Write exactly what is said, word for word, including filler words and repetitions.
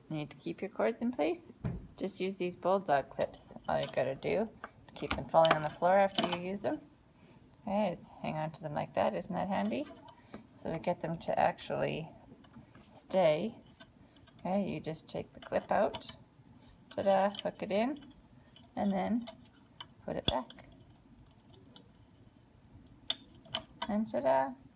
You need to keep your cords in place. Just use these bulldog clips. All you gotta do to keep them falling on the floor after you use them. Okay, is hang on to them like that. Isn't that handy? So to get them to actually stay, okay, you just take the clip out, ta-da, hook it in, and then put it back. And ta-da!